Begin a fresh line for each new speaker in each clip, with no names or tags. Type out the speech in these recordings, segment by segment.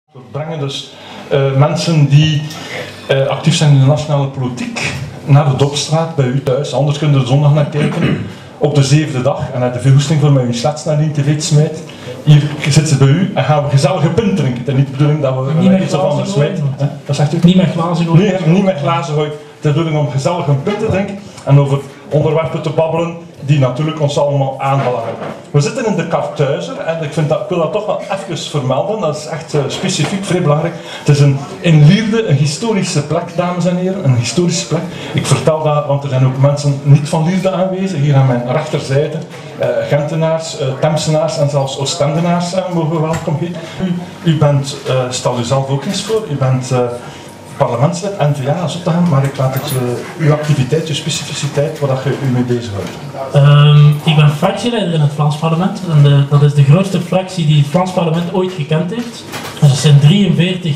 We brengen dus mensen die actief zijn in de nationale politiek naar de Dopstraat bij u thuis. Anders kunnen we er zondag naar kijken op de 7e dag en uit de verwoesting voor mij uw slats naar die tv smijt. Hier zitten ze bij u en gaan we gezellige pint drinken. Het is niet de bedoeling dat we iets of anders smijten. Dat zegt u?
Niet met glazen gooien.
Nee, niet met glazen gooien. Het is de bedoeling om gezellig een pint te drinken en over onderwerpen te babbelen die natuurlijk ons allemaal aanbelangen. We zitten in de Kartuizer en ik wil dat toch wel even vermelden, dat is echt specifiek vrij belangrijk. Het is in Lierde een historische plek, dames en heren, een historische plek. Ik vertel dat, want er zijn ook mensen niet van Lierde aanwezig, hier aan mijn rechterzijde. Gentenaars, Temsenaars en zelfs Oostendenaars mogen we welkom heten. U bent, stel u zelf ook eens voor, u bent parlementslid, N-VA, Zottegem, maar ik laat het uw activiteit, uw specificiteit, waar je u mee bezighoudt.
Ik ben fractieleider in het Vlaams parlement en dat is de grootste fractie die het Vlaams parlement ooit gekend heeft. Dus er zijn 43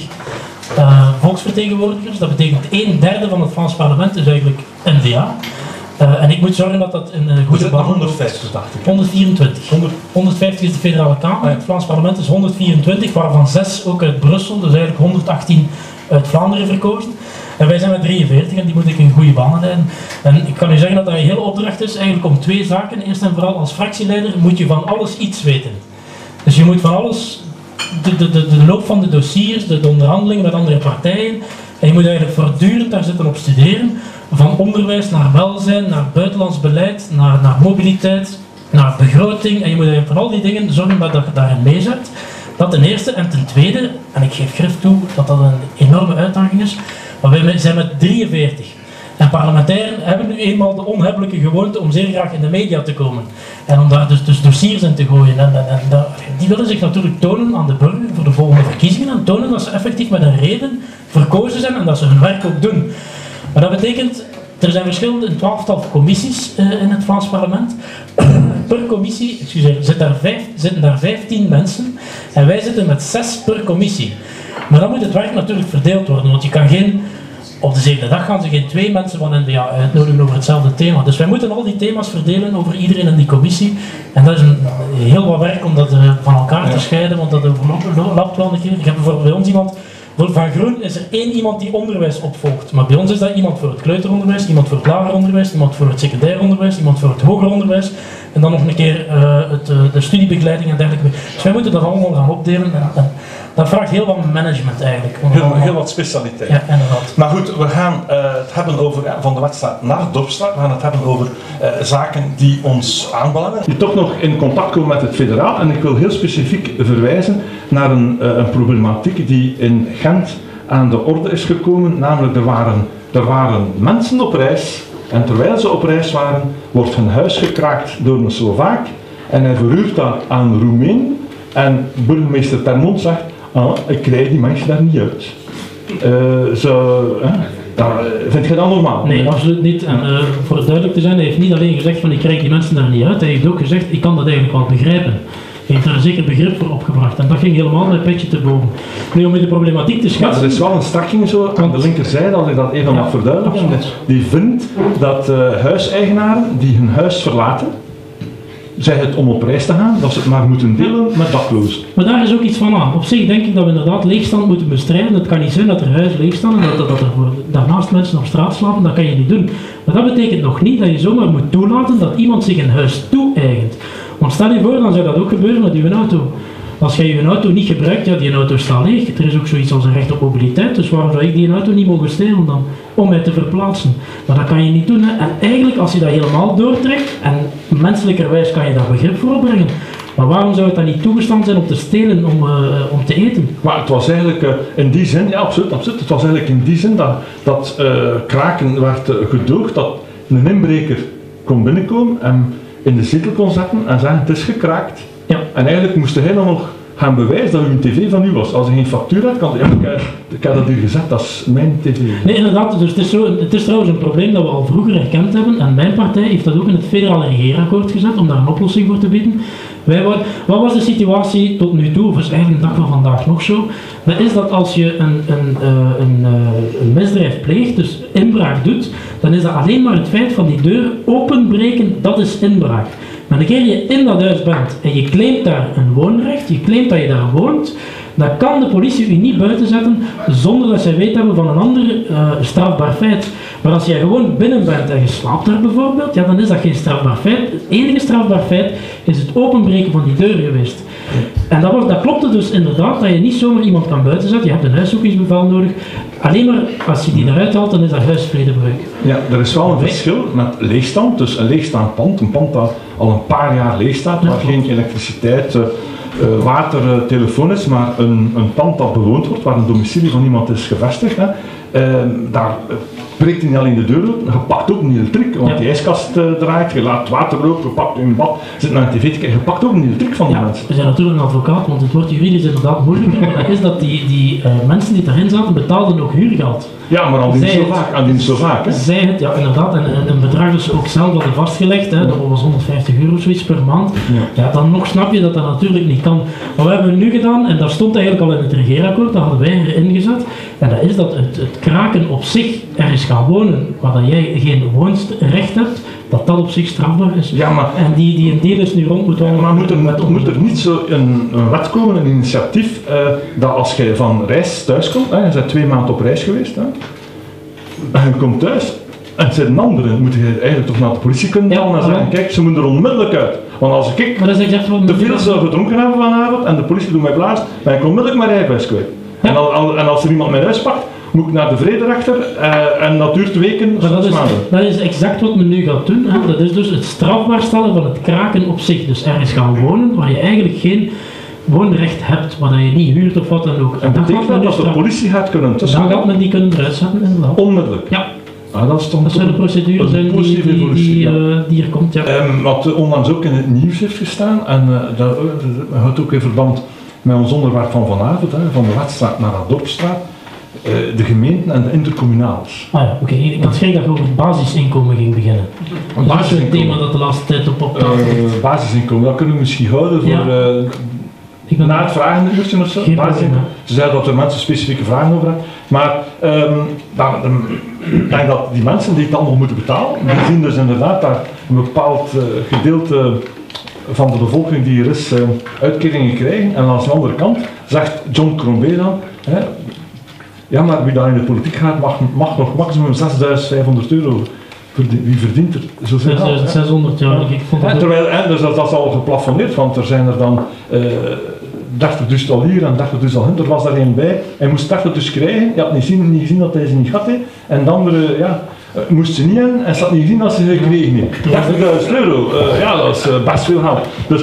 volksvertegenwoordigers, dat betekent 1/3 van het Vlaams parlement is eigenlijk N-VA. En ik moet zorgen dat dat in een goede
balans... 150, dacht ik.
124. 150 is de federale kamer, het Vlaams parlement is 124, waarvan 6 ook uit Brussel, dus eigenlijk 118 uit Vlaanderen verkozen. En wij zijn met 43 en die moet ik in goede banen leiden. En ik kan u zeggen dat dat een hele opdracht is, eigenlijk om 2 zaken. Eerst en vooral als fractieleider moet je van alles iets weten. Dus je moet van alles, de loop van de dossiers, de onderhandelingen met andere partijen. En je moet eigenlijk voortdurend daar zitten op studeren. Van onderwijs naar welzijn, naar buitenlands beleid, naar mobiliteit, naar begroting. En je moet eigenlijk van al die dingen zorgen dat je daarin meezet. Dat ten eerste. En ten tweede, en ik geef grif toe dat dat een enorme uitdaging is, maar wij zijn met 43. En parlementairen hebben nu eenmaal de onhebbelijke gewoonte om zeer graag in de media te komen. En om daar dus dossiers in te gooien. Die willen zich natuurlijk tonen aan de burger voor de volgende verkiezingen en tonen dat ze effectief met een reden verkozen zijn en dat ze hun werk ook doen. Maar dat betekent, er zijn verschillende, een 12-tal commissies in het Vlaams parlement. Per commissie, zitten daar 15 mensen en wij zitten met 6 per commissie. Maar dan moet het werk natuurlijk verdeeld worden, want je kan op de 7e dag gaan ze geen 2 mensen van N-VA uitnodigen over hetzelfde thema. Dus wij moeten al die thema's verdelen over iedereen in die commissie. En dat is heel wat werk om dat van elkaar te scheiden, want dat overlapt wel een keer. Ik heb bijvoorbeeld bij ons iemand, van Groen is er 1 iemand die onderwijs opvolgt. Maar bij ons is dat iemand voor het kleuteronderwijs, iemand voor het lager onderwijs, iemand voor het secundair onderwijs, iemand voor het hoger onderwijs. En dan nog een keer de studiebegeleiding en dergelijke. Dus wij moeten dat allemaal gaan opdelen. En dat vraagt heel wat management eigenlijk.
Heel wat specialiteit.
Ja, inderdaad.
Maar goed, we gaan het hebben over, van de Wetstraat naar de Dopstraat, we gaan het hebben over zaken die ons aanbelangen. Die toch nog in contact komen met het federaal. En ik wil heel specifiek verwijzen naar een problematiek die in Gent aan de orde is gekomen. Namelijk, er waren mensen op reis. En terwijl ze op reis waren, wordt hun huis gekraakt door een Slovaak. En hij verhuurt dat aan Roemeen. En burgemeester Termont zegt, ik krijg die mensen daar niet uit. Vind je dat normaal?
Nee, absoluut niet. En voor het duidelijk te zijn, hij heeft niet alleen gezegd van ik krijg die mensen daar niet uit. Hij heeft ook gezegd, ik kan dat eigenlijk wel begrijpen. Hij heeft daar zeker begrip voor opgebracht. En dat ging helemaal met petje te boven. Nu, om met de problematiek te schetsen...
Ja, er is wel een strakking zo aan de linkerzijde, als ik dat even mag verduidelijken. Die vindt dat huiseigenaren die hun huis verlaten, zij het om op reis te gaan, dat ze het maar moeten delen met daklozen.
Maar daar is ook iets van aan. Op zich denk ik dat we inderdaad leegstand moeten bestrijden. Het kan niet zijn dat er huizen leeg staan en dat er daarnaast mensen op straat slapen. Dat kan je niet doen. Maar dat betekent nog niet dat je zomaar moet toelaten dat iemand zich een huis toe-eigent. Want stel je voor, dan zou dat ook gebeuren met uw auto. Als jij je auto niet gebruikt, ja, die auto staat leeg. Er is ook zoiets als een recht op mobiliteit, dus waarom zou ik die auto niet mogen stelen dan? Om mij te verplaatsen. Maar dat kan je niet doen. Hè. En eigenlijk, als je dat helemaal doortrekt, en menselijkerwijs kan je daar begrip voor opbrengen. Maar waarom zou het dan niet toegestaan zijn om te stelen, om te eten?
Maar het was eigenlijk in die zin, ja absoluut, het was eigenlijk in die zin dat kraken werd gedoogd, dat een inbreker kon binnenkomen en in de zetel kon zetten en zeggen het is gekraakt.
Ja.
En eigenlijk moest hij dan nog gaan bewijzen dat uw tv van u was. Als hij geen factuur had, kan hij, ik heb dat hier gezegd, dat is mijn tv.
Nee, inderdaad, dus het is trouwens een probleem dat we al vroeger erkend hebben en mijn partij heeft dat ook in het federale regeerakkoord gezet om daar een oplossing voor te bieden. Wat was de situatie tot nu toe, of is eigenlijk de dag van vandaag nog zo? Dat is dat als je een misdrijf pleegt, dus inbraak doet, dan is dat alleen maar het feit van die deur openbreken, dat is inbraak. Maar een keer je in dat huis bent en je claimt daar een woonrecht, je claimt dat je daar woont, dan kan de politie u niet buiten zetten zonder dat zij weet hebben van een ander strafbaar feit. Maar als jij gewoon binnen bent en je slaapt daar bijvoorbeeld, ja, dan is dat geen strafbaar feit. Het enige strafbaar feit is het openbreken van die deur geweest. En dat klopte dus inderdaad, dat je niet zomaar iemand kan buiten zetten. Je hebt een huiszoekingsbevel nodig. Alleen maar als je die eruit haalt, dan is dat huisvredebreuk.
Ja, er is wel een verschil met leegstand. Dus een leegstaand pand, een pand dat al een paar jaar leeg staat, waar geen elektriciteit, water, telefoon is, maar een pand dat bewoond wordt, waar een domicilie van iemand is gevestigd. Hè. Daar breekt hij niet alleen de deur open, je pakt ook een elektriek, want die ijskast draait, je laat water lopen, je pakt een bad, zit naar een tv te kijken, je pakt ook een elektriek van die mensen.
We zijn natuurlijk een advocaat, want het wordt juridisch inderdaad moeilijk, maar dat is dat die mensen die daarin zaten betaalden ook huurgeld.
Ja, maar al die zo vaak.
Zij het, ja inderdaad, en een bedrag dus ook zelf hadden vastgelegd, hè, dat was €150 zoiets per maand. Ja, dan nog snap je dat dat natuurlijk niet kan. Maar wat hebben we nu gedaan, en dat stond eigenlijk al in het regeerakkoord, dat hadden wij erin gezet, en dat is dat het kraken op zich ergens gaan wonen, waar dat jij geen woonrecht hebt, dat op zich strafbaar is.
Ja, maar,
en die een deel is nu rond moet worden.
Maar moet er niet zo een wet komen, een initiatief, dat als je van reis thuis komt, je bent 2 maanden op reis geweest, en je komt thuis, en het zijn een andere, moet je eigenlijk toch naar de politie kunnen halen en zeggen, kijk, ze moeten er onmiddellijk uit. Want als ik te veel zou gedronken hebben vanavond en de politie doet mij blaast, dan ben ik onmiddellijk mijn rijbewijs kwijt. Ja. En als er iemand mijn huis pakt, moet ik naar de vrederechter en dat duurt weken,
dat is exact wat men nu gaat doen. Hè. Dat is dus het strafbaar stellen van het kraken op zich. Dus ergens gaan wonen waar je eigenlijk geen woonrecht hebt, waar je niet huurt of wat dan ook.
En dat betekent dat de politie gaat kunnen tussen.
Dan gaat men die kunnen eruit zetten inderdaad.
Onmiddellijk?
Ja.
Dat
zou de procedure zijn die er komt. Ja.
Wat onlangs ook in het nieuws heeft gestaan, en dat houdt ook in verband met ons onderwerp van vanavond, van de Wetstraat naar de Dorpstraat. De gemeenten en de intercommunales.
Oké. Ik had schrik dat je over het basisinkomen ging beginnen. Dat is een thema dat de laatste tijd op tafel ligt.
Basisinkomen, dat kunnen we misschien houden voor na het vragenuurtje of zo. Ze zeiden dat er mensen specifieke vragen over hebben. Maar ik denk dat die mensen die het allemaal moeten betalen, die zien dus inderdaad daar een bepaald gedeelte van de bevolking die er is uitkeringen krijgen. En aan de andere kant zegt John Crombie dan, ja, maar wie daar in de politiek gaat mag nog maximum €6.500. Wie verdient er zoveel?
600, ja.
Terwijl, dus dat is al geplafonneerd, want er zijn er dan 30.000 al hier en 30.000 al hin. Er was daar één bij, hij moest 30.000 krijgen, je had niet gezien dat hij ze niet had. En de andere, moest ze niet in en ze had niet gezien dat ze gekregen heeft. €30.000, dat is best veel geld. Dus,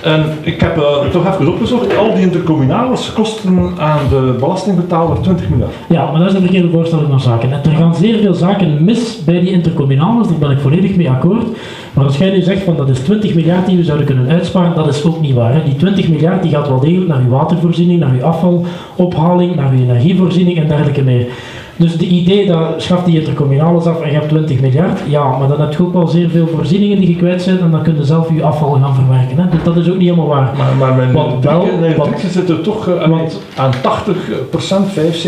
ik heb toch even opgezocht, al die intercommunales kosten aan de belastingbetaler 20 miljard.
Ja, maar dat is een verkeerde voorstelling van zaken. Er gaan zeer veel zaken mis bij die intercommunales, daar ben ik volledig mee akkoord. Maar als jij nu zegt van dat is 20 miljard die we zouden kunnen uitsparen, dat is ook niet waar. Hè. Die 20 miljard die gaat wel degelijk naar uw watervoorziening, naar uw afvalophaling, naar uw energievoorziening en dergelijke meer. Dus de idee dat schaf die intercommunales af en je hebt 20 miljard, ja, maar dan heb je ook wel zeer veel voorzieningen die je kwijt zijn en dan kun je zelf je afval gaan verwerken. Hè. Dus dat is ook niet helemaal waar.
Maar mijn drukje zit er toch aan 80%,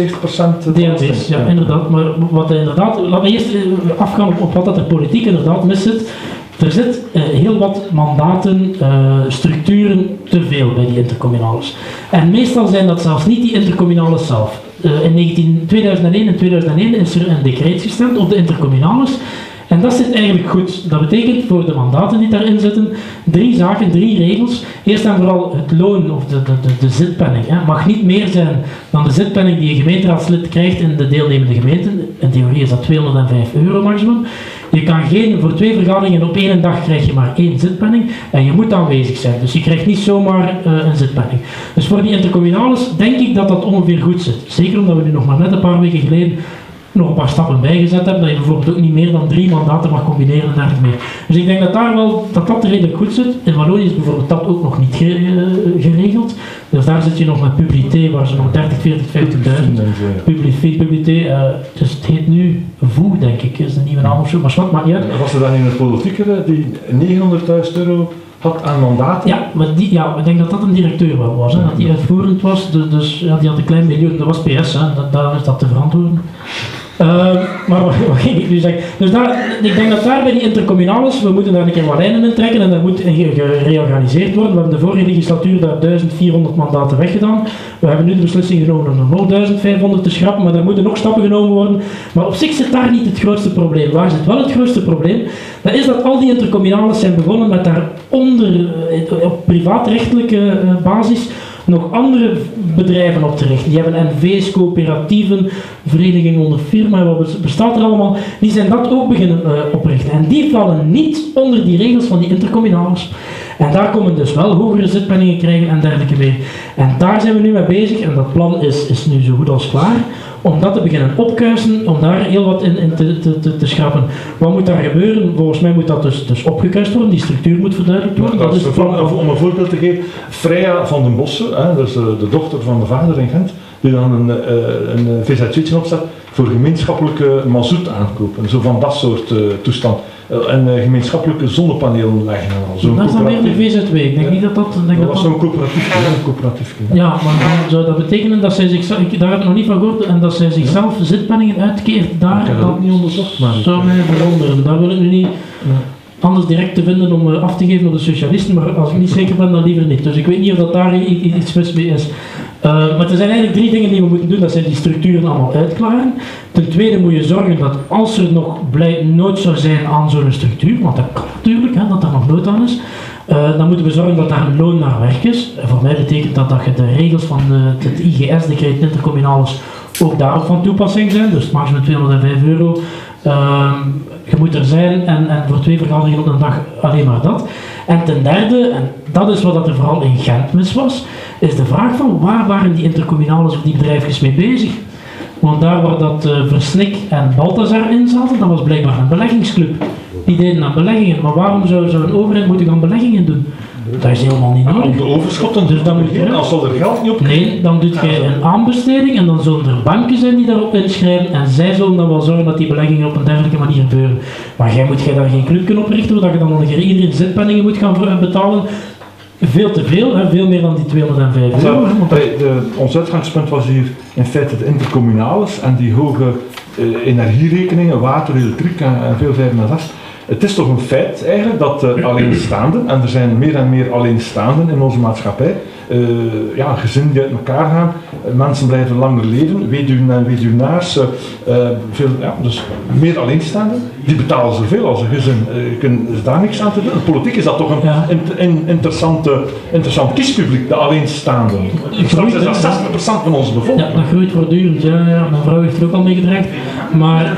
75%
DNB's, ja, inderdaad. Maar wat inderdaad, laten we eerst afgaan op wat dat er politiek inderdaad mis zit. Er zit heel wat mandaten, structuren te veel bij die intercommunales. En meestal zijn dat zelfs niet die intercommunales zelf. In 2001 en 2001 is er een decreet gestemd op de intercommunales. En dat zit eigenlijk goed. Dat betekent voor de mandaten die daarin zitten 3 zaken, 3 regels. Eerst en vooral het loon of de zitpenning. Mag niet meer zijn dan de zitpenning die een gemeenteraadslid krijgt in de deelnemende gemeenten. In theorie is dat €205 maximum. Je kan voor 2 vergaderingen op 1 dag krijg je maar 1 zitpenning en je moet aanwezig zijn. Dus je krijgt niet zomaar een zitpenning. Dus voor die intercommunales denk ik dat dat ongeveer goed zit. Zeker omdat we nu nog maar net een paar weken geleden nog een paar stappen bijgezet hebben, dat je bijvoorbeeld ook niet meer dan 3 mandaten mag combineren en dergelijke meer. Dus ik denk dat dat redelijk goed zit. In Wallonië is bijvoorbeeld dat ook nog niet geregeld. Dus daar zit je nog met Publité, waar ze nog 30, 40, 50.000 Publité. Dus het heet nu VOE, denk ik, is de nieuwe naam of zo, maar wat maakt niet uit.
Was er dan in het politiekere die €900.000 had aan mandaten?
Ja, maar ik denk dat dat een directeur wel was, hè, dat die uitvoerend was, dus die had een klein miljoen, dat was PS, hè, daar is dat te verantwoorden. Maar wat ging ik nu zeggen? Dus ik denk dat daar bij die intercommunales, we moeten daar een keer wat lijnen in trekken en dat moet gereorganiseerd worden. We hebben de vorige legislatuur daar 1400 mandaten weggedaan. We hebben nu de beslissing genomen om er nog 1500 te schrappen, maar er moeten nog stappen genomen worden. Maar op zich zit daar niet het grootste probleem. Waar zit wel het grootste probleem? Dat is dat al die intercommunales zijn begonnen met daaronder, op privaatrechtelijke basis, nog andere bedrijven op te richten. Die hebben NV's, coöperatieven, verenigingen onder firma, wat bestaat er allemaal. Die zijn dat ook beginnen oprichten. En die vallen niet onder die regels van die intercommunales. En daar komen dus wel hogere zitpenningen krijgen en dergelijke meer. En daar zijn we nu mee bezig en dat plan is nu zo goed als klaar. Om dat te beginnen opkuisen, om daar heel wat in te schrappen. Wat moet daar gebeuren? Volgens mij moet dat dus opgekuist worden, die structuur moet verduidelijkt worden.
Dat is het plan. Om een voorbeeld te geven, Freya van den Bossen, dus de dochter van de vader in Gent, die dan een VZW'tje opzet voor gemeenschappelijke mazoet aankopen. Zo van dat soort toestand. En gemeenschappelijke zonnepanelen leggen en al.
Dat is dan weer de VZW. Ik denk niet dat dat...
Dat was zo'n coöperatief.
Ja, maar dan zou dat betekenen dat zij zichzelf... Daar heb ik nog niet van gehoord. En dat zij zichzelf zitpenningen uitkeert. Daar heb ik dat niet onderzocht. Maar zou mij verwonderen. Daar wil ik nu niet... Anders direct te vinden om af te geven op de socialisten, maar als ik niet zeker ben, dan liever niet. Dus ik weet niet of dat daar iets mis mee is. Maar er zijn eigenlijk 3 dingen die we moeten doen. Dat zijn die structuren allemaal uitklaren. Ten tweede moet je zorgen dat als er nog nood zou zijn aan zo'n structuur, want dat kan natuurlijk, dat er nog nood aan is, dan moeten we zorgen dat daar een loon naar werk is. En voor mij betekent dat je de regels van het IGS, decreet intercommunales, ook daarop van toepassing zijn. Dus het maximum €205. Je moet er zijn en voor 2 vergaderingen op een dag alleen maar dat. En ten derde, en dat is wat er vooral in Gent mis was, is de vraag van waar waren die intercommunales of die bedrijfjes mee bezig? Want daar waar dat Versnik en Balthazar in zaten, dat was blijkbaar een beleggingsclub. Die deden aan beleggingen, maar waarom zou een overheid moeten gaan beleggingen doen? Dat is helemaal niet nodig.
Om de overschotten dus dan moet je, als er geld niet op...
Nee, dan doe je een aanbesteding en dan zullen er banken zijn die daarop inschrijven en zij zullen dan wel zorgen dat die beleggingen op een dergelijke manier gebeuren. Maar jij moet daar geen club kunnen oprichten, zodat je dan nog een keer iedereen zitpenningen moet gaan betalen. Veel te veel, veel meer dan die €205.
Ons uitgangspunt was hier in feite de intercommunales en die hoge energierekeningen, water, elektriek en veel verder naar dat. Het is toch een feit eigenlijk dat alleenstaanden, en er zijn meer en meer alleenstaanden in onze maatschappij, gezinnen die uit elkaar gaan, mensen blijven langer leven, weduwen en weduwnaars, dus meer alleenstaanden, die betalen zoveel als een gezin, kunnen daar niks aan te doen. Politiek is dat toch een interessant kiespubliek, de alleenstaanden. Straks is dat 60% van onze bevolking.
Ja, dat groeit voortdurend, mijn vrouw heeft er ook al mee gedreigd, maar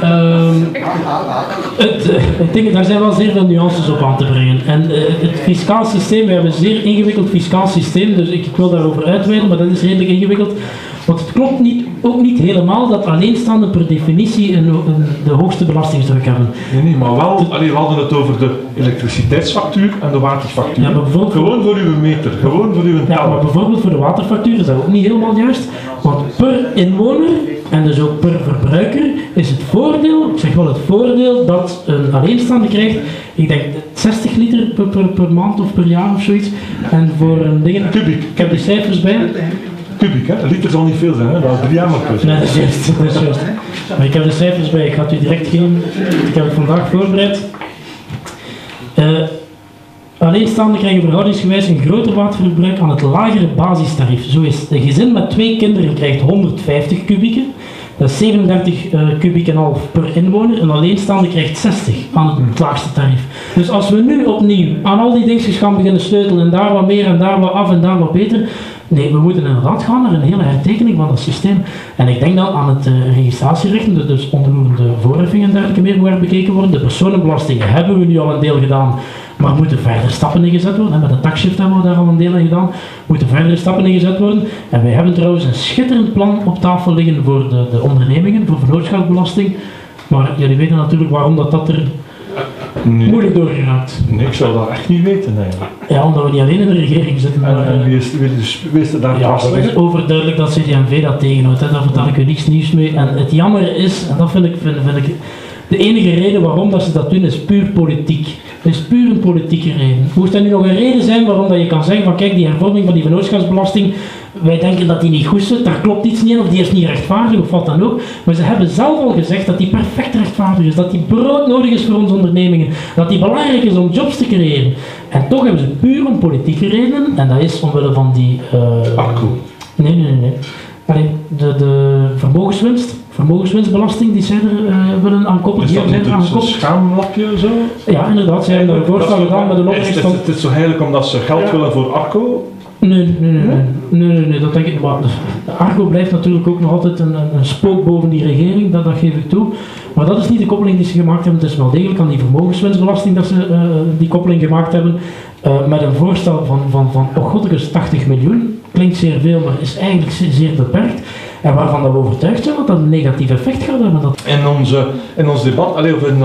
ik denk daar zijn wel zeer veel nuances op aan te brengen. En het fiscaal systeem, we hebben een zeer ingewikkeld fiscaal systeem, dus ik wil daarover uitweiden, maar dat is redelijk ingewikkeld. Want het klopt ook niet helemaal dat alleenstaanden per definitie de hoogste belastingsdruk hebben.
Nee, maar wel, we hadden het over de elektriciteitsfactuur en de waterfactuur. Ja, gewoon voor uw meter, gewoon voor uw teller.
Ja, maar bijvoorbeeld voor de waterfactuur is dat ook niet helemaal juist. Want per inwoner, en dus ook per verbruiker, is het voordeel, ik zeg wel het voordeel, dat een alleenstaande krijgt, ik denk 60 liter per maand of per jaar of zoiets. En voor een ding...
Kubiek.
Ik heb de cijfers bij.
Kubiek, hè? Een liter zal niet veel zijn, hè? Dat is 3 jaar maar plus.
Nee, dat is juist. Maar ik heb de cijfers bij, ik ga het u direct geven. Ik heb het vandaag voorbereid. Alleenstaanden krijgen verhoudingsgewijs een groter waterverbruik aan het lagere basistarief. Zo is een gezin met 2 kinderen krijgt 150 kubieken. Dat is 37 kubiek en half per inwoner. Een alleenstaande krijgt 60 aan het laagste tarief. Dus als we nu opnieuw aan al die dingetjes gaan beginnen sleutelen en daar wat meer en daar wat af en daar wat beter. Nee, we moeten inderdaad gaan naar een hele hertekening van dat systeem. En ik denk dat aan het registratierechten, dus onroerende voorheffingen en dergelijke meer moet bekeken worden. De personenbelastingen hebben we nu al een deel gedaan, maar moeten verder stappen ingezet worden. En met de taxshift hebben we daar al een deel in gedaan. Moeten verdere stappen ingezet worden. En wij hebben trouwens een schitterend plan op tafel liggen voor de ondernemingen, voor vennootschapsbelasting. Maar jullie weten natuurlijk waarom dat er moeilijk doorgeraakt.
Nee, ik zou dat echt niet weten eigenlijk.
Ja, omdat we niet alleen in de regering zitten.
En wie is er daar
ja, het is overduidelijk dat CD&V dat tegenhoudt. Daar vertel ik u niks nieuws mee. En het jammer is, en dat vind ik de enige reden waarom dat ze dat doen, is puur politiek. Het is puur een politieke reden. Moest er nu nog een reden zijn waarom dat je kan zeggen van kijk, die hervorming van die vennootschapsbelasting wij denken dat die niet goed zit, daar klopt iets niet in, of die is niet rechtvaardig, of wat dan ook. Maar ze hebben zelf al gezegd dat die perfect rechtvaardig is, dat die broodnodig is voor onze ondernemingen, dat die belangrijk is om jobs te creëren. En toch hebben ze puur om politieke redenen, en dat is omwille van die...
Arco.
Nee. Allee, de vermogenswinstbelasting die zij er willen aankoppelen.
Is dat niet een schaamlapje zo?
Ja, inderdaad. Zij hebben daar een voorstel gedaan met een opbrengst van...
Het is zo heilig omdat ze geld willen voor Arco?
Nee, dat denk ik niet. Maar Arco blijft natuurlijk ook nog altijd een spook boven die regering, dat geef ik toe. Maar dat is niet de koppeling die ze gemaakt hebben. Het is wel degelijk aan die vermogenswinstbelasting dat ze die koppeling gemaakt hebben. Met een voorstel van godelijke 80 miljoen. Klinkt zeer veel, maar is eigenlijk zeer beperkt. En waarvan we overtuigd zijn dat dat een negatief effect gaat hebben.
In ons debat, of in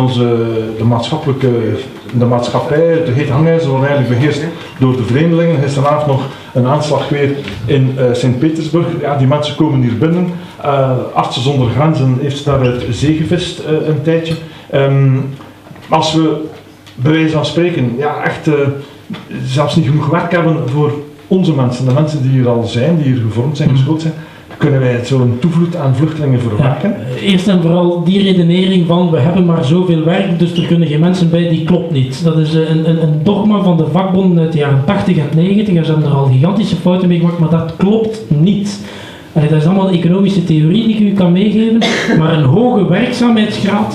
de maatschappij, het heet hangijzer wordt eigenlijk beheerst door de vreemdelingen. Gisteravond nog een aanslag weer in Sint-Petersburg. Ja, die mensen komen hier binnen. Artsen zonder Grenzen heeft daaruit zeegevist een tijdje. Als we bij wijze van spreken echt zelfs niet genoeg werk hebben voor onze mensen, de mensen die hier al zijn, die hier gevormd zijn, geschoold zijn, kunnen wij zo'n toevloed aan vluchtelingen verwerken?
Ja, eerst en vooral die redenering van we hebben maar zoveel werk, dus er kunnen geen mensen bij, die klopt niet. Dat is een dogma van de vakbonden uit de jaren 80 en 90 en ze hebben er al gigantische fouten mee gemaakt, maar dat klopt niet. Dat is allemaal een economische theorie die ik u kan meegeven, maar een hoge werkzaamheidsgraad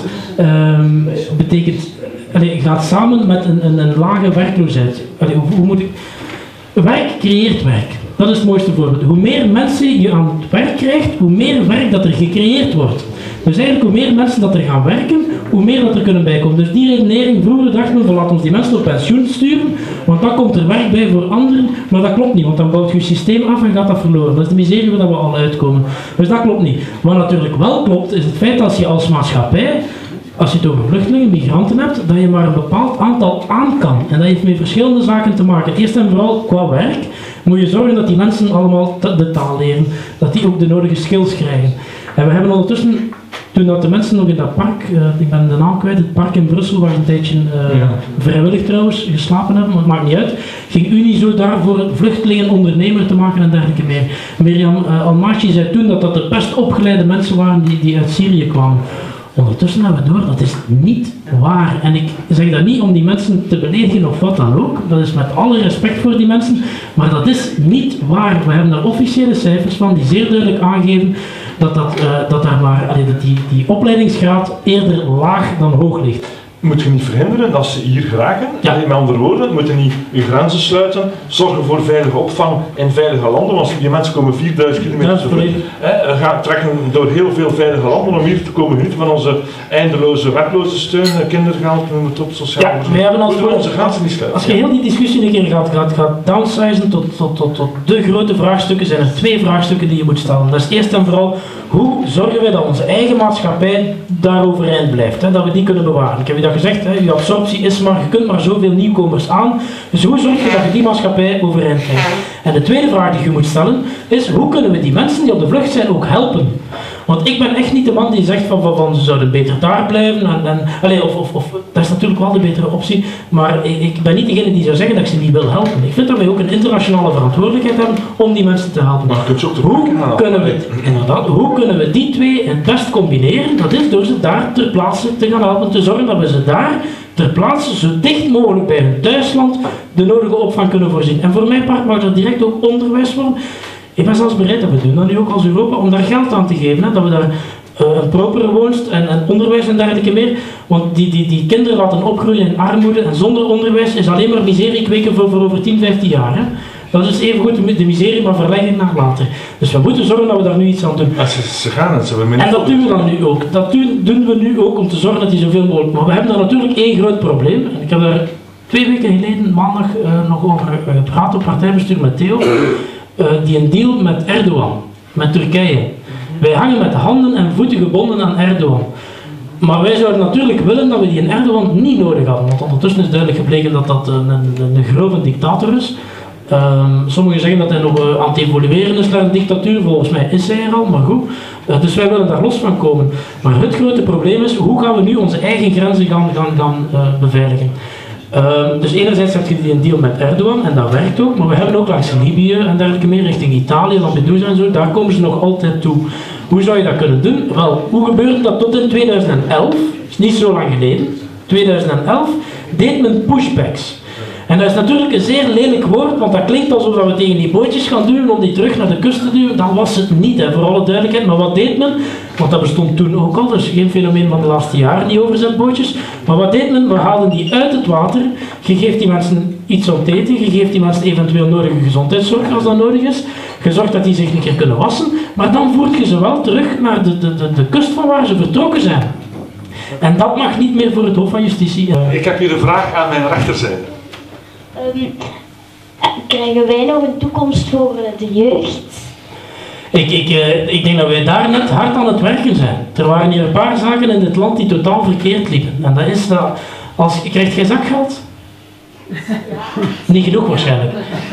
gaat samen met een lage werkloosheid. Hoe moet ik... Werk creëert werk. Dat is het mooiste voorbeeld. Hoe meer mensen je aan het werk krijgt, hoe meer werk dat er gecreëerd wordt. Dus eigenlijk hoe meer mensen dat er gaan werken, hoe meer dat er kunnen bijkomen. Dus die redenering, vroeger dachten we van laat ons die mensen op pensioen sturen, want dan komt er werk bij voor anderen, maar dat klopt niet, want dan bouwt je systeem af en gaat dat verloren. Dat is de miserie waar we al uitkomen. Dus dat klopt niet. Wat natuurlijk wel klopt, is het feit dat je als maatschappij, als je het over vluchtelingen, migranten hebt, dat je maar een bepaald aantal aan kan. En dat heeft met verschillende zaken te maken. Eerst en vooral qua werk moet je zorgen dat die mensen allemaal de taal leren. Dat die ook de nodige skills krijgen. En we hebben ondertussen, toen dat de mensen nog in dat park, ik ben de naam kwijt, het park in Brussel, waar een tijdje vrijwillig trouwens geslapen hebben, maar het maakt niet uit, ging Unizo daarvoor vluchtelingen ondernemer te maken en dergelijke meer. Mirjam Almaty zei toen dat de best opgeleide mensen waren die uit Syrië kwamen. Ondertussen hebben we door, dat is niet waar. En ik zeg dat niet om die mensen te beledigen of wat dan ook. Dat is met alle respect voor die mensen. Maar dat is niet waar. We hebben daar officiële cijfers van die zeer duidelijk aangeven dat die opleidingsgraad eerder laag dan hoog ligt.
Moet je niet verhinderen dat ze hier geraken?
Ja.
Met andere woorden, moeten niet je grenzen sluiten, zorgen voor veilige opvang in veilige landen, want die mensen komen 4000 kilometer trekken door heel veel veilige landen om hier te komen genieten van onze eindeloze werkloze steun, kindergeld, op sociaal.
Ja, wij hebben
onze grenzen niet sluiten.
Als je heel die discussie een keer gaat downsizen tot de grote vraagstukken, zijn er 2 vraagstukken die je moet stellen. Dat is eerst en vooral, hoe zorgen wij dat onze eigen maatschappij daar overeind blijft, dat we die kunnen bewaren. Ik heb je dat gezegd, je absorptie is maar, je kunt maar zoveel nieuwkomers aan, dus hoe zorg je dat je die maatschappij overeind krijgt? En de tweede vraag die je moet stellen is, hoe kunnen we die mensen die op de vlucht zijn ook helpen? Want ik ben echt niet de man die zegt van ze zouden beter daar blijven, dat is natuurlijk wel de betere optie, maar ik ben niet degene die zou zeggen dat ik ze niet wil helpen. Ik vind dat wij ook een internationale verantwoordelijkheid hebben om die mensen te helpen.
Maar kun je ook
hoe kunnen we die twee het best combineren? Dat is door ze daar ter plaatse te gaan helpen, te zorgen dat we ze daar ter plaatse zo dicht mogelijk bij hun thuisland de nodige opvang kunnen voorzien. En voor mijn part mag dat direct ook onderwijs worden. Ik ben zelfs bereid, dat we doen dat nu ook als Europa, om daar geld aan te geven. Dat we daar een propere woonst en onderwijs en dergelijke meer. Want die kinderen laten opgroeien in armoede en zonder onderwijs is alleen maar miserie kweken voor over 10, 15 jaar. Hè. Dat is even goed de miserie, maar verlegging naar later. Dus we moeten zorgen dat we daar nu iets aan doen.
Ze gaan het, ze hebben
en dat doen we dan nu ook. Dat doen we nu ook om te zorgen dat die zoveel mogelijk. Maar we hebben daar natuurlijk 1 groot probleem. En ik heb daar 2 weken geleden, maandag, nog over gepraat op partijbestuur met Theo. Die een deal met Erdogan, met Turkije. Wij hangen met handen en voeten gebonden aan Erdogan. Maar wij zouden natuurlijk willen dat we die in Erdogan niet nodig hadden, want ondertussen is duidelijk gebleken dat dat een grove dictator is. Sommigen zeggen dat hij nog aan het evolueren is naar een dictatuur, volgens mij is hij er al, maar goed. Dus wij willen daar los van komen. Maar het grote probleem is, hoe gaan we nu onze eigen grenzen gaan beveiligen? Dus enerzijds heb je een deal met Erdogan en dat werkt ook, maar we hebben ook langs Libië en dergelijke meer, richting Italië, Lampedusa en zo, daar komen ze nog altijd toe. Hoe zou je dat kunnen doen? Wel, hoe gebeurde dat tot in 2011? Dat is niet zo lang geleden. 2011 deed men pushbacks. En dat is natuurlijk een zeer lelijk woord, want dat klinkt alsof we tegen die bootjes gaan duwen om die terug naar de kust te duwen. Dat was het niet, hè, voor alle duidelijkheid. Maar wat deed men? Want dat bestond toen ook al, dus geen fenomeen van de laatste jaren, die overzetbootjes. Maar wat deed men? We haalden die uit het water. Je geeft die mensen iets om te eten, je geeft die mensen eventueel nodige gezondheidszorg als dat nodig is. Je zorgt dat die zich een keer kunnen wassen, maar dan voert je ze wel terug naar de kust van waar ze vertrokken zijn. En dat mag niet meer voor het Hof van Justitie.
Ik heb hier een vraag aan mijn rechterzijde.
Krijgen wij nog een toekomst voor de jeugd?
Ik denk dat wij daar net hard aan het werken zijn. Er waren hier een paar zaken in dit land die totaal verkeerd liepen. En dat is dat, krijgt jij zakgeld? Ja. Niet genoeg waarschijnlijk.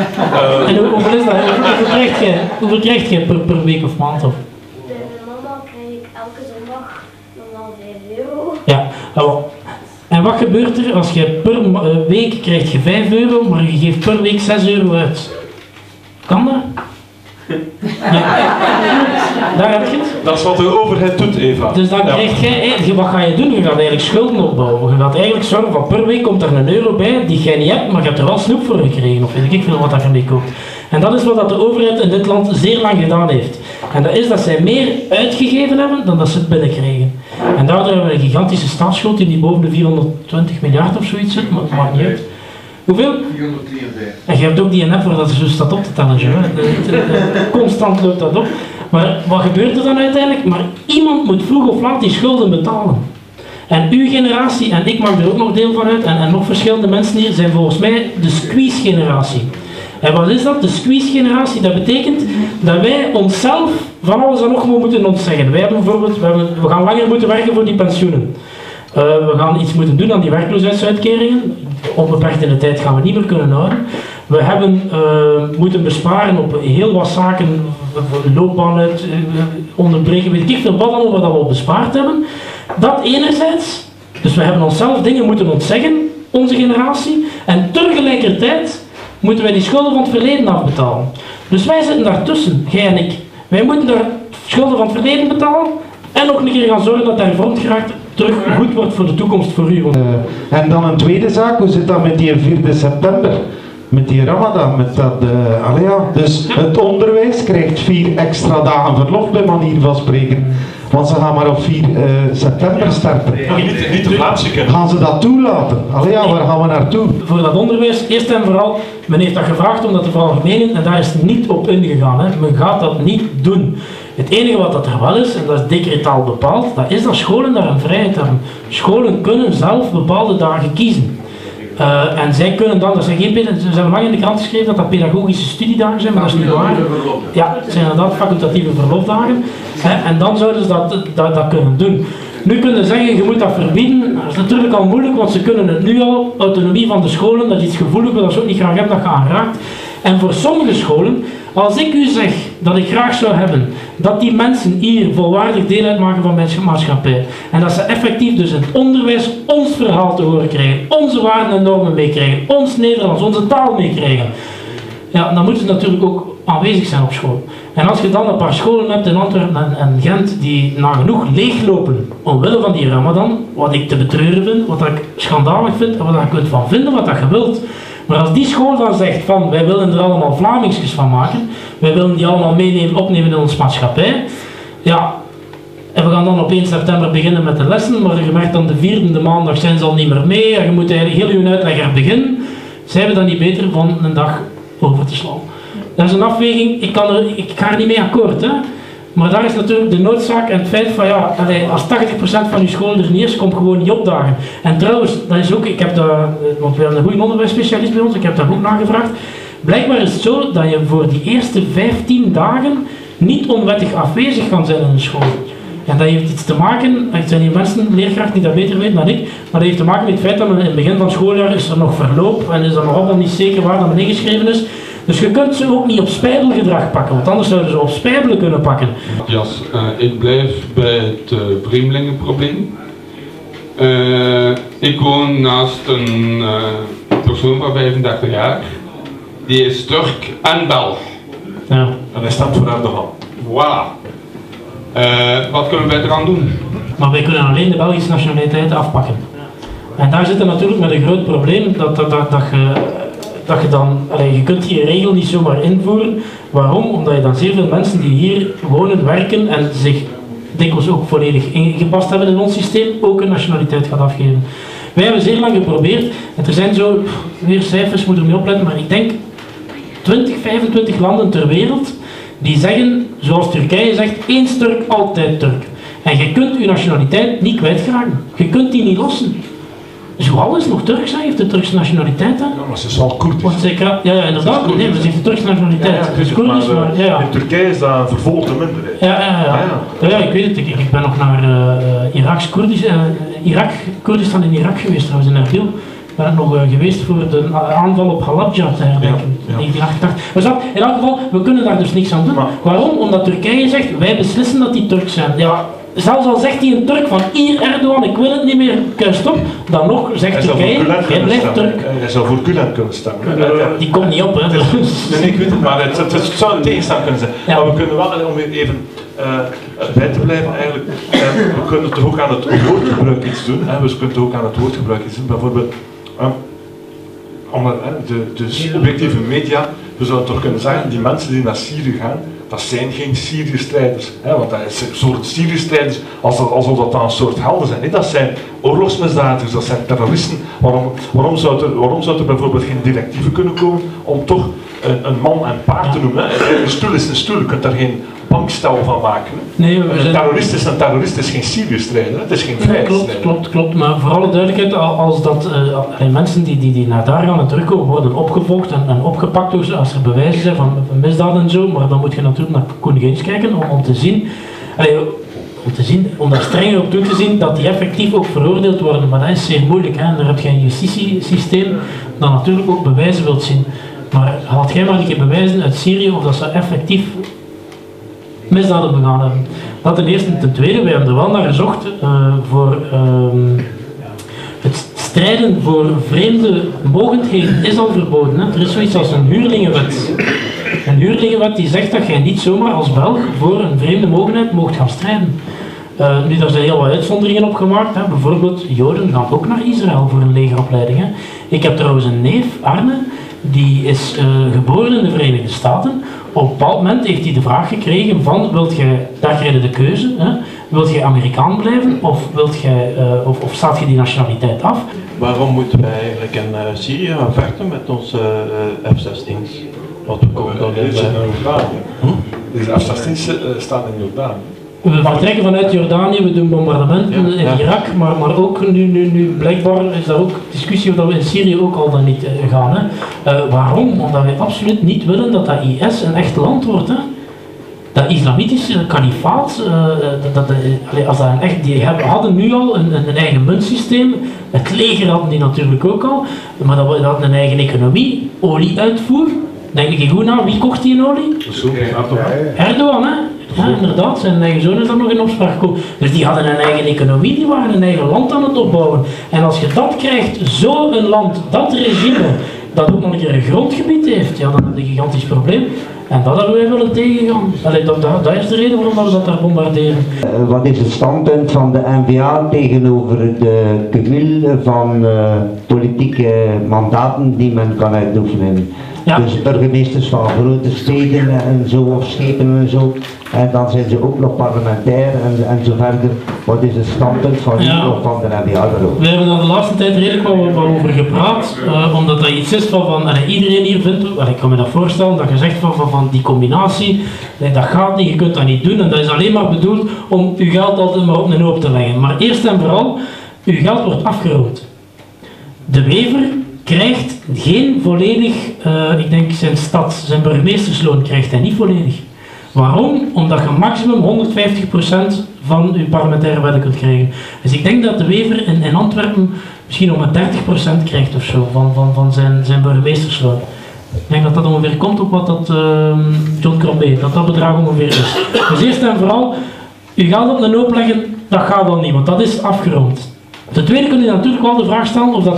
En hoeveel is dat? Hoeveel krijg jij per week of maand? Of?
Bij mijn mama krijg ik elke zondag normaal €5.
Ja, en wat gebeurt er als je per week krijgt je €5, maar je geeft per week €6 uit? Kan dat? Ja. Daar heb je het.
Dat is wat de overheid doet, Eva.
Dus dan krijg jij, wat ga je doen? Je gaat eigenlijk schulden opbouwen. Je gaat eigenlijk zorgen van per week komt er €1 bij die jij niet hebt, maar je hebt er wel snoep voor gekregen, of weet ik veel wat dat je mee koopt. En dat is wat de overheid in dit land zeer lang gedaan heeft. En dat is dat zij meer uitgegeven hebben dan dat ze het binnenkregen. En daardoor hebben we een gigantische staatsschuld die boven de 420 miljard of zoiets zit, maar het maakt niet uit. Hoeveel?
453.
En je hebt ook die app waar dat zo staat op te tellen. Constant loopt dat op. Maar wat gebeurt er dan uiteindelijk? Maar iemand moet vroeg of laat die schulden betalen. En uw generatie, en ik maak er ook nog deel van uit, en nog verschillende mensen hier, zijn volgens mij de squeeze-generatie. En wat is dat? De squeeze-generatie, dat betekent dat wij onszelf van alles en nog moeten ontzeggen. Wij hebben bijvoorbeeld, we gaan langer moeten werken voor die pensioenen. We gaan iets moeten doen aan die werkloosheidsuitkeringen. Onbeperkt in de tijd gaan we niet meer kunnen houden. We hebben moeten besparen op heel wat zaken, loopbaan uit, onderbreken, weet ik veel wat allemaal wat we al bespaard hebben. Dat enerzijds, dus we hebben onszelf dingen moeten ontzeggen, onze generatie, en tegelijkertijd moeten wij die schulden van het verleden afbetalen. Dus wij zitten daartussen, jij en ik. Wij moeten daar schulden van het verleden betalen en nog een keer gaan zorgen dat hervormd geraakt terug goed wordt voor de toekomst voor u.
En dan een tweede zaak, hoe zit dat met die 4 september? Met die Ramadan, met dat, dus het onderwijs krijgt 4 extra dagen verlof bij manier van spreken. Want ze gaan maar op 4 september starten.
Niet de Vlaamse kinderen.
Gaan ze dat toelaten? Waar gaan we naartoe?
Voor dat onderwijs, eerst en vooral, men heeft dat gevraagd om dat te veralgemenen en daar is niet op ingegaan. Hè. Men gaat dat niet doen. Het enige wat dat er wel is, en dat is decretaal bepaald, dat is dat scholen daar een vrijheid hebben. Scholen kunnen zelf bepaalde dagen kiezen. En zij kunnen dan, dat zijn geen ze hebben lang in de krant geschreven dat dat pedagogische studiedagen zijn, maar dat is niet waar. Ja, het zijn inderdaad facultatieve verlofdagen. En dan zouden ze dat kunnen doen. Nu kunnen ze zeggen, je moet dat verbieden. Dat is natuurlijk al moeilijk, want ze kunnen het nu al, autonomie van de scholen, dat is iets gevoelig, dat ze ook niet graag hebben, dat je aanraakt. En voor sommige scholen, als ik u zeg dat ik graag zou hebben dat die mensen hier volwaardig deel uitmaken van mijn maatschappij en dat ze effectief dus in het onderwijs ons verhaal te horen krijgen, onze waarden en normen meekrijgen, ons Nederlands, onze taal meekrijgen, ja, dan moeten ze natuurlijk ook aanwezig zijn op school. En als je dan een paar scholen hebt in Antwerpen en Gent die nagenoeg leeglopen omwille van die Ramadan, wat ik te betreuren vind, wat ik schandalig vind en wat je kunt van vinden wat je wilt. Maar als die school dan zegt van wij willen er allemaal Vlamingskes van maken, wij willen die allemaal meenemen, opnemen in onze maatschappij, ja, en we gaan dan op 1 september beginnen met de lessen, maar je merkt dan de 4e maandag zijn ze al niet meer mee en je moet eigenlijk heel je uitleg herbeginnen, zijn we dan niet beter van een dag over te slaan. Dat is een afweging, ik ga er niet mee akkoord, hè. Maar daar is natuurlijk de noodzaak en het feit van ja, als 80% van je school er niet is, komt gewoon niet opdagen. En trouwens, dat is ook, ik heb dat, want we hebben een goede onderwijsspecialist bij ons, ik heb daar ook nagevraagd. Blijkbaar is het zo dat je voor die eerste 15 dagen niet onwettig afwezig kan zijn in een school. En dat heeft iets te maken, het zijn hier mensen, leerkrachten die dat beter weten dan ik, maar dat heeft te maken met het feit dat in het begin van het schooljaar is er nog verloop en is er nog allemaal niet zeker waar dat men ingeschreven is. Dus je kunt ze ook niet op spijbelgedrag pakken, want anders zouden ze op spijbelen kunnen pakken.
Ik blijf bij het vreemdelingenprobleem. Ik woon naast een persoon van 35 jaar. Die is Turk en Belg.
Ja.
En hij staat voor Erdogan.
Voilà. Wat kunnen wij eraan doen?
Maar wij kunnen alleen de Belgische nationaliteit afpakken. En daar zit er natuurlijk met een groot probleem dat je dan, je kunt die regel niet zomaar invoeren. Waarom? Omdat je dan zeer veel mensen die hier wonen, werken en zich dikwijls ook volledig ingepast hebben in ons systeem, ook een nationaliteit gaat afgeven. Wij hebben zeer lang geprobeerd, en er zijn zo, weer cijfers, moet er mee opletten, maar ik denk 20, 25 landen ter wereld die zeggen, zoals Turkije zegt, eens Turk, altijd Turk. En je kunt je nationaliteit niet kwijtraken. Je kunt die niet lossen. Zoal is nog Turks, hij heeft de Turkse nationaliteit. Hè?
Ja, maar ze is al Koerdisch.
Ja, inderdaad. Nee, maar ze heeft de Turkse nationaliteit.
Ja,
is Koerdisch, maar ja.
In Turkije is dat een vervolgde minderheid.
Ja, ik weet het. Ik ben nog naar Koerdistan in Irak geweest, trouwens, in Erbil. Ik ben nog geweest voor de aanval op Halabja te herdenken, in 1988. Maar in elk geval, we kunnen daar dus niks aan doen. Waarom? Omdat Turkije zegt, wij beslissen dat die Turks zijn. Ja, zelfs al zegt hij een Turk van hier Erdogan, ik wil het niet meer, stop, dan nog zegt Turkije, jij blijft Turk.
Hij zou voor Gulen kunnen stemmen.
Die komt niet op, hè.
Nee, ik weet het, maar het zou een tegenstand kunnen zijn. Ja. Maar we kunnen wel, om even bij te blijven eigenlijk, we kunnen toch ook aan het woordgebruik iets doen. We kunnen toch ook aan het woordgebruik iets doen. Bijvoorbeeld, de objectieve media, we zouden toch kunnen zeggen, die mensen die naar Syrië gaan, dat zijn geen Syrië-strijders. Want dat is een soort Syrië-strijders alsof dat dan een soort helden zijn. Nee, dat zijn oorlogsmisdadigers, dat zijn terroristen. Waarom zou er bijvoorbeeld geen directieven kunnen komen om toch een man en paard te noemen? Een stoel is een stoel, je kunt daar geen bankstel van maken.
Nee,
een terrorist is geen Syrië-strijder, het is geen vrijheidsstrijder.
Klopt, maar voor alle duidelijkheid, als dat mensen die naar daar gaan en terugkomen worden opgevolgd en opgepakt als er bewijzen zijn van misdaden en zo, maar dan moet je natuurlijk naar Koenigins kijken om te zien, om daar strenger op toe te zien dat die effectief ook veroordeeld worden, maar dat is zeer moeilijk. Hè? Daar heb je een justitiesysteem dat natuurlijk ook bewijzen wilt zien. Maar haalt jij maar een keer bewijzen uit Syrië of dat ze effectief misdaden begaan hebben. Dat ten eerste. Ten tweede, wij hebben er wel naar gezocht voor het strijden voor vreemde mogendheden is al verboden. Hè. Er is zoiets als een huurlingenwet. Een huurlingenwet die zegt dat jij niet zomaar als Belg voor een vreemde mogendheid mocht gaan strijden. Nu, daar zijn heel wat uitzonderingen op gemaakt. Hè. Bijvoorbeeld, Joden gaan ook naar Israël voor een legeropleiding. Hè. Ik heb trouwens een neef, Arne, die is geboren in de Verenigde Staten. Op een bepaald moment heeft hij de vraag gekregen van, daar krijg je de keuze, hè? Wilt je Amerikaan blijven of staat je die nationaliteit af?
Waarom moeten wij eigenlijk in Syrië gaan vechten met onze F-16's? Wat we komen dan in
Jordanië. Deze F-16's staan in Jordanië.
We vertrekken vanuit Jordanië, we doen bombardementen in Irak, maar ook nu blijkbaar is daar ook discussie of dat we in Syrië ook al dan niet gaan. Hè. Waarom? Omdat wij absoluut niet willen dat IS een echt land wordt. Hè. Dat islamitische kalifaat, die hadden nu al een eigen muntsysteem, het leger hadden die natuurlijk ook al, maar dat hadden een eigen economie, olieuitvoer. Denk je goed na, wie kocht die in olie? Erdogan, hè? Ja, inderdaad, zijn eigen zoon is daar nog in opspraak gekomen. Dus die hadden een eigen economie, die waren een eigen land aan het opbouwen. En als je dat krijgt, zo'n land, dat regime, dat ook nog een keer een grondgebied heeft, ja, dan heb je een gigantisch probleem. En dat hebben wij willen tegengaan. Dat is de reden waarom we dat daar bombarderen.
Wat is het standpunt van de N-VA tegenover de cumul van politieke mandaten die men kan uitoefenen? Ja. Dus burgemeesters van grote steden en zo, of schepen en zo. En dan zijn ze ook nog parlementair en zo verder. Wat is het standpunt van u of van de NVA daarover?
We hebben er de laatste tijd redelijk wel over gepraat, omdat dat iets is van iedereen hier vindt, ik kan me dat voorstellen, dat je zegt van die combinatie, dat gaat niet, je kunt dat niet doen en dat is alleen maar bedoeld om uw geld altijd maar op een hoop te leggen. Maar eerst en vooral, uw geld wordt afgeroomd. De wever krijgt geen volledig, ik denk zijn burgemeestersloon krijgt hij niet volledig. Waarom? Omdat je maximum 150% van je parlementaire wetten kunt krijgen. Dus ik denk dat de wever in Antwerpen misschien nog maar 30% krijgt of zo van zijn burgemeestersloon. Ik denk dat dat ongeveer komt op wat dat John Crombé, dat bedrag ongeveer is. Dus eerst en vooral, je geld op een hoop leggen, dat gaat wel niet, want dat is afgeroomd. Ten tweede kun je natuurlijk wel de vraag stellen of dat,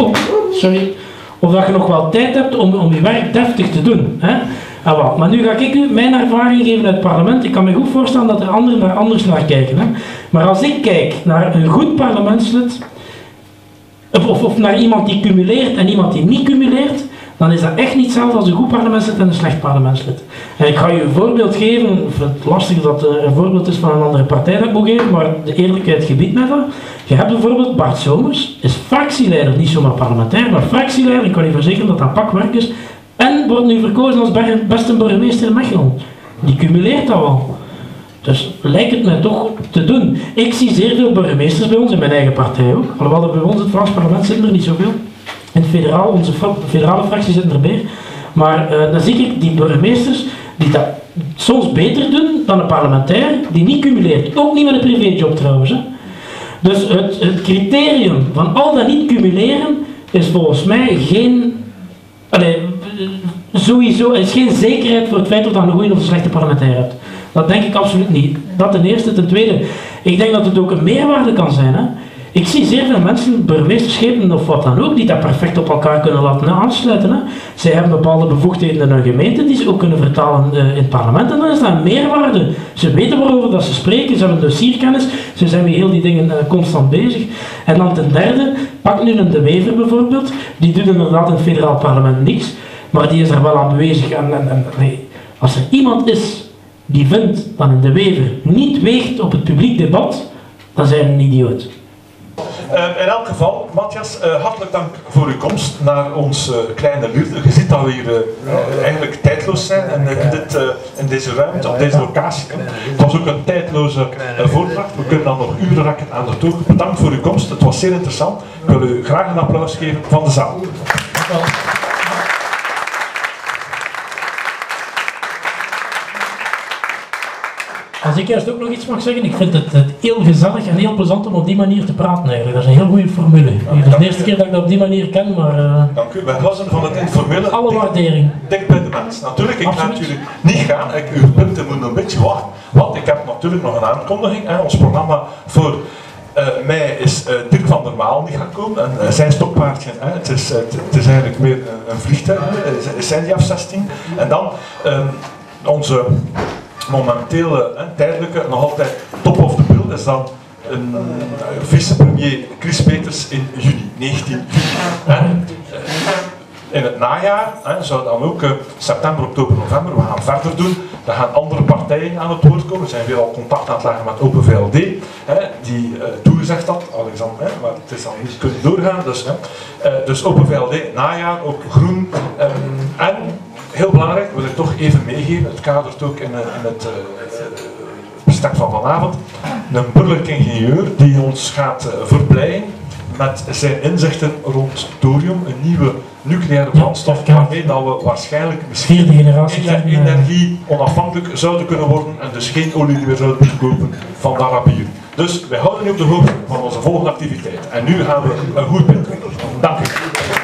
of dat je nog wel tijd hebt om je werk deftig te doen. Hè? Maar nu ga ik u mijn ervaring geven uit het parlement. Ik kan me goed voorstellen dat er anderen daar anders naar kijken. Hè? Maar als ik kijk naar een goed parlementslid, of naar iemand die cumuleert en iemand die niet cumuleert, dan is dat echt niet hetzelfde als een goed parlementslid en een slecht parlementslid. En ik ga je een voorbeeld geven, het lastig dat er een voorbeeld is van een andere partij dat ik moet geven, maar de eerlijkheid gebiedt mij dat. Je hebt bijvoorbeeld Bart Somers, is fractieleider, niet zomaar parlementair, maar fractieleider, ik kan je verzekeren dat dat pakwerk is, en wordt nu verkozen als beste burgemeester in Mechelen. Die cumuleert dat wel. Dus lijkt het mij toch te doen. Ik zie zeer veel burgemeesters bij ons, in mijn eigen partij ook, alhoewel bij ons in het Frans parlement zitten er niet zoveel. In het federaal, onze federale fractie zitten er meer. Maar dan zie ik die burgemeesters die dat soms beter doen dan een parlementair die niet cumuleert. Ook niet met een privéjob trouwens. Hè. Dus het criterium van al dat niet cumuleren is volgens mij geen... sowieso is geen zekerheid voor het feit dat je een goede of een slechte parlementair hebt. Dat denk ik absoluut niet. Dat ten eerste. Ten tweede, ik denk dat het ook een meerwaarde kan zijn. Hè. Ik zie zeer veel mensen, burgemeesterschappen of wat dan ook, die dat perfect op elkaar kunnen laten aansluiten. Hè. Zij hebben bepaalde bevoegdheden in hun gemeente die ze ook kunnen vertalen in het parlement en dan is dat een meerwaarde. Ze weten waarover dat ze spreken, ze hebben dossierkennis, ze zijn met heel die dingen constant bezig. En dan ten derde, pak nu een De Wever bijvoorbeeld, die doet inderdaad in het federaal parlement niks, maar die is er wel aan bezig. Nee. Als er iemand is die vindt dat een De Wever niet weegt op het publiek debat, dan zijn we een idioot.
In elk geval, Matthias, hartelijk dank voor uw komst naar ons kleine Luurde. Je ziet dat we hier eigenlijk tijdloos zijn in deze ruimte, op deze locatie. Het was ook een tijdloze voordracht. We kunnen dan nog uren rekken aan de toog. Bedankt voor uw komst, het was zeer interessant. Ik wil u graag een applaus geven van de zaal.
Dank u wel. Als ik juist ook nog iets mag zeggen, ik vind het heel gezellig en heel plezant om op die manier te praten eigenlijk. Dat is een heel goede formule. Het is de eerste keer dat ik dat op die manier ken, maar...
Dank u. Wij houden van het informele.
Alle waardering.
Dicht bij de mens. Natuurlijk, ik ga natuurlijk niet gaan. Uw punten moeten een beetje wachten. Want ik heb natuurlijk nog een aankondiging. Ons programma voor mei is Dirk van der Maal niet gaan komen. En zijn stokpaardje, het is eigenlijk meer een vliegtuig. Zijn die F-16. En dan onze... momentele, tijdelijke, nog altijd top of the bill is dan een vicepremier Chris Peters in juni, 19 juni. In het najaar zou dan ook september, oktober, november, we gaan verder doen. Er gaan andere partijen aan het woord komen. We zijn weer al contact aan het leggen met Open VLD, die toegezegd had, Alexander, maar het is dan niet kunnen doorgaan. Dus Open VLD, najaar, ook groen. En heel belangrijk, wil ik toch even meegeven, het kadert ook in het bestek van vanavond, een burgerlijk ingenieur die ons gaat verblijden met zijn inzichten rond thorium, een nieuwe nucleaire brandstof, waarmee dat we waarschijnlijk misschien energie onafhankelijk zouden kunnen worden en dus geen olie meer zouden moeten kopen van de Arabieren. Dus wij houden u op de hoogte van onze volgende activiteit. En nu gaan we een goed punt. Dank u.